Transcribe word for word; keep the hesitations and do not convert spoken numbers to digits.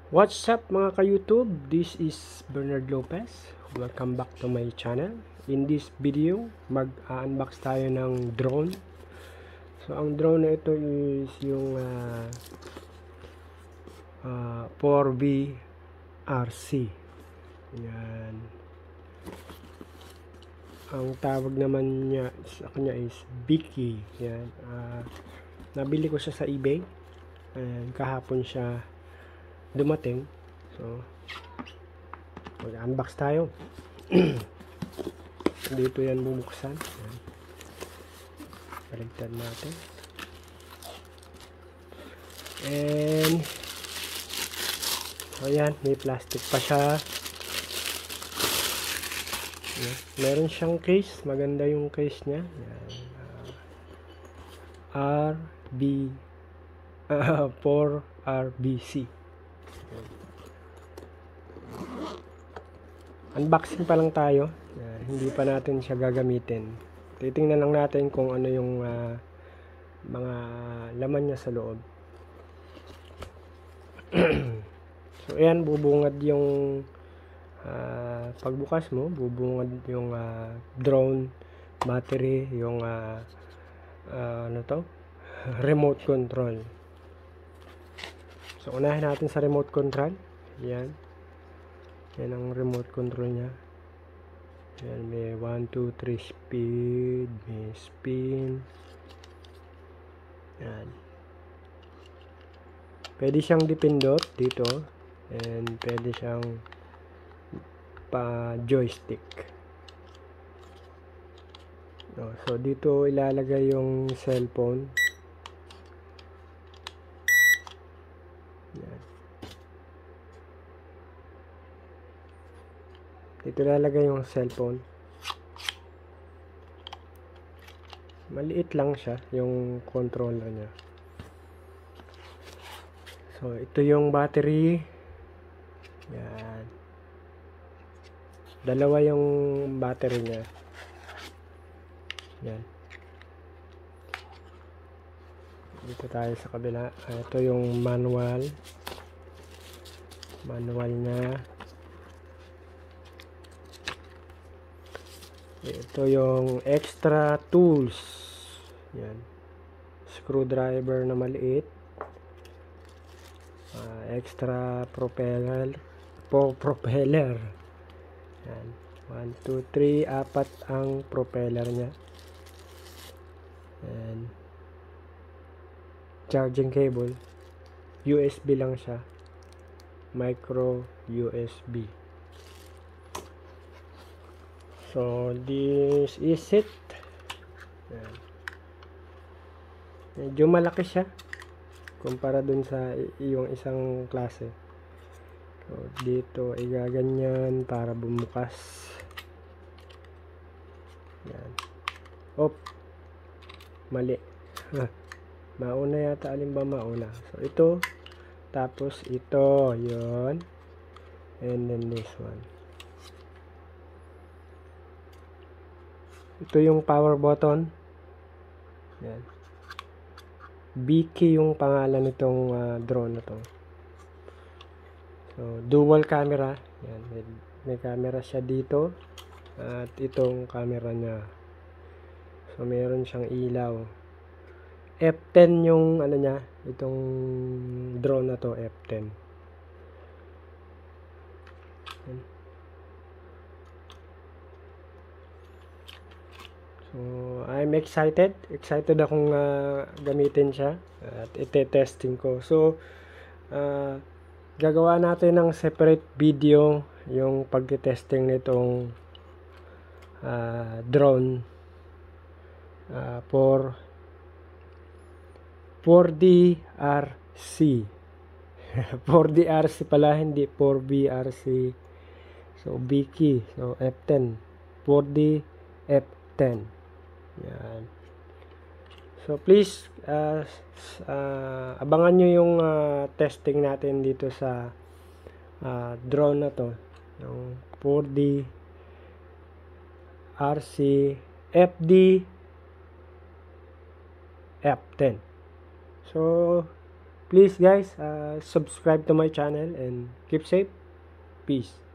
What's up mga ka-YouTube? This is Bernard Lopez. Welcome back to my channel. In this video, mag-unbox tayo ng drone. So, ang drone na ito is yung uh, uh, four V R C. Yan. Ang tawag naman niya sa kanya is Beaky. Yan. Uh, nabili ko siya sa eBay. Ayan, kahapon siya dumating. So, mag-unbox tayo. Dito yan bubuksan. Ayan. Baligtad natin. And so yan, may plastic pa siya. Ayan. Meron siyang case. Maganda yung case niya. Ayan. Uh, R B uh, four R B C. Unboxing pa lang tayo. Uh, hindi pa natin siya gagamitin. Titingnan lang natin kung ano yung uh, mga laman niya sa loob. So ayan, bubungad yung uh, pagbukas mo, bubungad yung uh, drone battery, yung uh, uh, ano to? Remote control. So unahin natin sa remote control. Ayan. Yan ang remote control niya. Yan, may one, two, three speed, may spin. Yan. Pwede siyang dipindot dito. And pwede siyang pa joystick. No, so dito ilalagay yung cellphone. Yan. Dito lalagay yung cellphone. Maliit lang siya, yung controller niya. So, ito yung battery. Yan. Dalawa yung battery niya. Yan. Dito tayo sa kabila. Ito yung manual. Manual niya. Ito yung extra tools. Yan. Screwdriver na maliit. Uh, extra propeller. Po propeller. Yan. one, two, three. Apat ang propeller niya. And charging cable. U S B lang siya. Micro U S B. So, this is it. Yan. Medyo malaki siya kumpara dun sa yung isang klase. So, dito igaganyan para bumukas. Yan. Op. Mali. Mauna yata. Alin ba mauna? So, ito. Tapos, ito. Yun. And then this one. Ito yung power button. Yan. Beaky yung pangalan nitong uh, drone na to. So, dual camera. Yan. May, may camera siya dito. At itong camera niya. So, meron siyang ilaw. F ten yung ano niya. Itong drone na to. F ten. Yan. So, I'm excited. Excited akong uh, gamitin siya. At ite-testing ko. So, uh, gagawa natin ng separate video yung pagte-testing nitong uh, drone uh, for four D R C. four D R C pala, hindi four V R C. So, Beaky. So, F ten. four D F ten. Yan. So, please, uh, uh, abangan nyo yung uh, testing natin dito sa uh, drone na to. Yung four D R C F D F ten. So, please guys, uh, subscribe to my channel and keep safe. Peace.